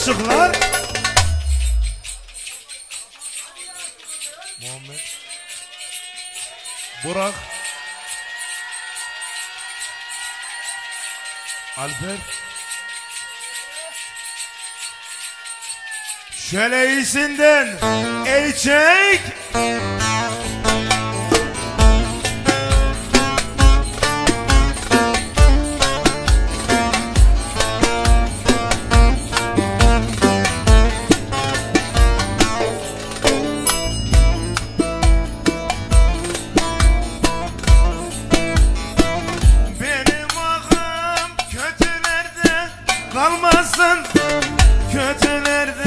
kaşıklar. Muhammed, Burak, Alper. Şöyle iyisinden el çek. Kalmasın kötülerde.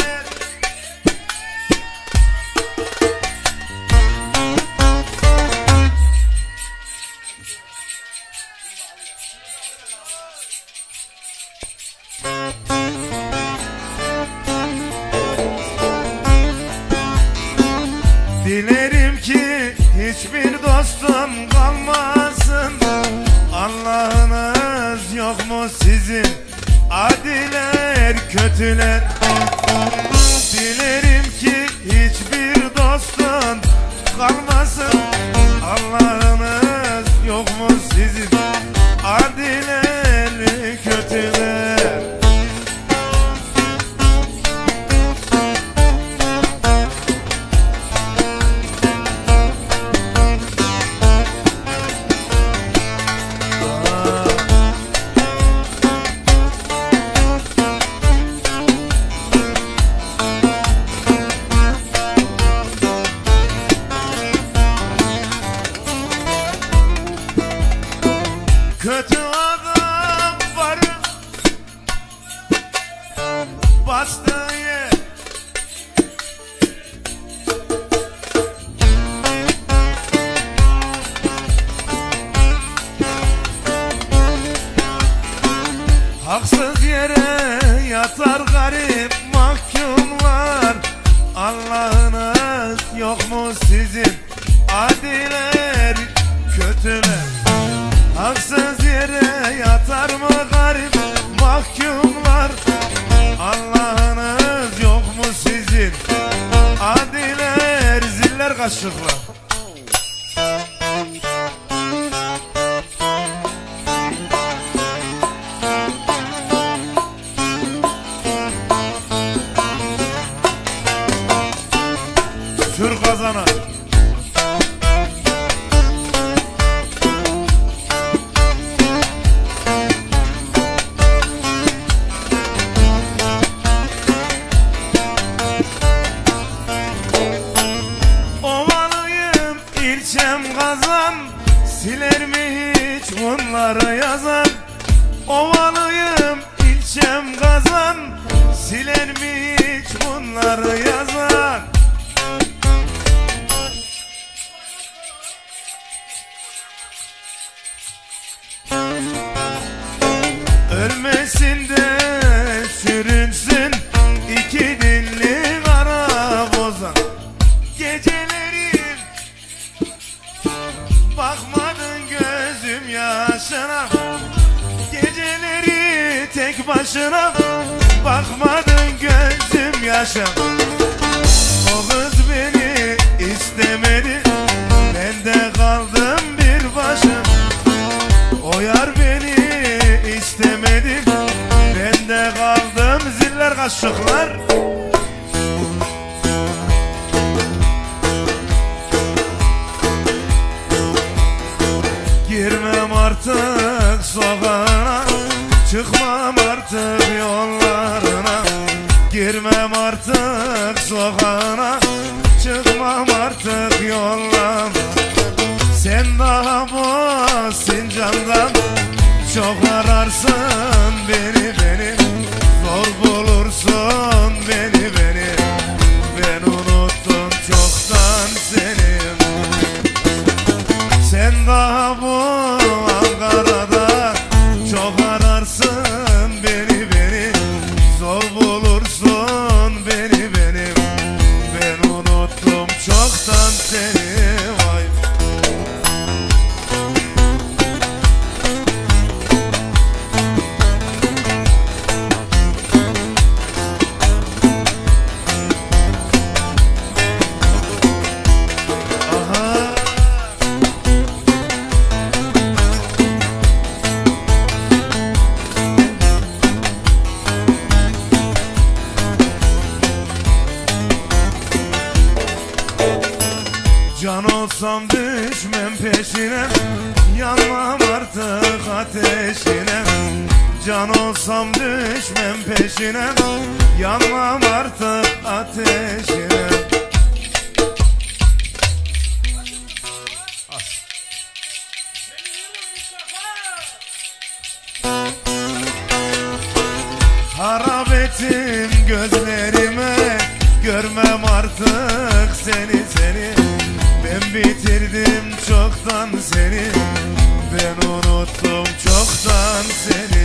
Dilerim ki hiçbir dostum kalmasın. Allah'ınız yok mu sizin? Adiler, kötüler. Dilerim ki hiçbir dostun kalmasın. Allah'ınız yok mu sizin? Adiler, kötüler. Kötü adam var bastığı yer. Haksız yere yatar garip mahkumlar. Allah'ınız yok mu sizin? Adiler, kötüler. Haksız yere yatar mı garip mahkumlar? Allah'ınız yok mu sizin? Adiler, ziller, kaşıklar. Sür kazana. İlçem Kazan, siler mi hiç bunları yazan? Ovalıyım ilçem Kazan, siler mi hiç bunları yazan? Ölmesin de sürünsün iki dilli kara bozan. Gecelerim bakmadın gözüm yaşına. Geceleri tek başına bakmadın gözüm yaşa. O kız beni istemedi, ben de kaldım bir başım. O yar beni istemedi, ben de kaldım. Ziller, kaşıklar. Girmem artık sokağına, çıkmam artık yollarına. Girmem artık sokağına, çıkmam artık yollarına. Sen daha bu Sincan'dan çok ararsın beni. Zor bulursun beni. Ben unuttum çoktan seni. Sen daha bu Ankara'da çok ararsın beni. Zor bulursun beni. Ben unuttum çoktan seni. Vay. olsam düşmem peşine, yanmam artık ateşine. Can olsam düşmem peşine, yanmam artık ateşine. Harap ettim gözlerime, görmem artık seni. Ben bitirdim çoktan seni, ben unuttum çoktan seni.